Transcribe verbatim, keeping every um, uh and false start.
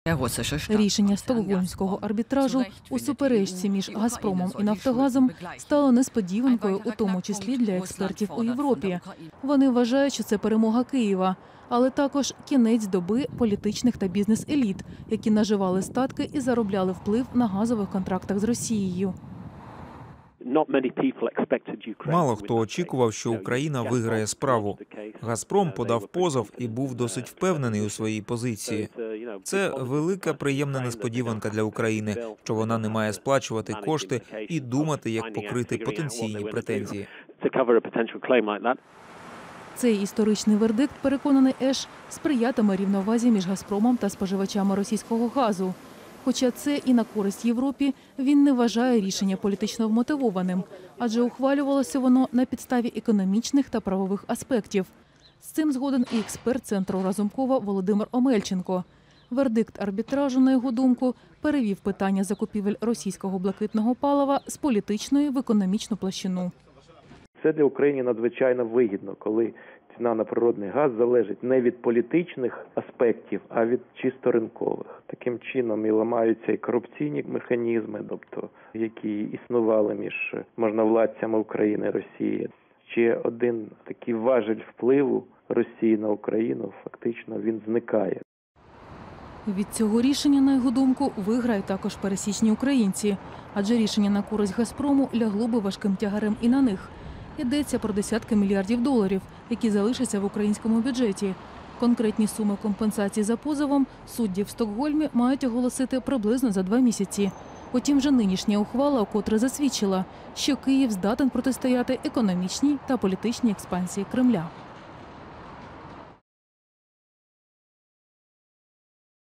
Рішення стокгольмського арбітражу у суперечці між «Газпромом» і «Нафтогазом» стало несподіванкою, у тому числі для експертів у Європі. Вони вважають, що це перемога Києва, але також кінець доби політичних та бізнес-еліт, які наживали статки і заробляли вплив на газових контрактах з Росією. Мало хто очікував, що Україна виграє справу. «Газпром» подав позов і був досить впевнений у своїй позиції. Це велика приємна несподіванка для України, що вона не має сплачувати кошти і думати, як покрити потенційні претензії. Цей історичний вердикт, переконаний Еш, сприятиме рівновазі між «Газпромом» та споживачами російського газу. Хоча це і на користь Європі, він не вважає рішення політично вмотивованим, адже ухвалювалося воно на підставі економічних та правових аспектів. З цим згоден і експерт Центру Разумкова Володимир Омельченко. Вердикт арбітражу, на його думку, перевів питання закупівель російського блакитного палива з політичної в економічну площину. Це для України надзвичайно вигідно, коли ціна на природний газ залежить не від політичних аспектів, а від чисто ринкових. Таким чином і ламаються і корупційні механізми, тобто які існували між можновладцями України і Росії. Ще один такий важіль впливу Росії на Україну, фактично він зникає. Від цього рішення, на його думку, виграють також пересічні українці, адже рішення на користь «Газпрому» лягло би важким тягарем і на них. Йдеться про десятки мільярдів доларів, які залишаться в українському бюджеті. Конкретні суми компенсації за позовом судді в Стокгольмі мають оголосити приблизно за два місяці. Утім, вже нинішня ухвала вкотре засвідчила, що Київ здатен протистояти економічній та політичній експансії Кремля.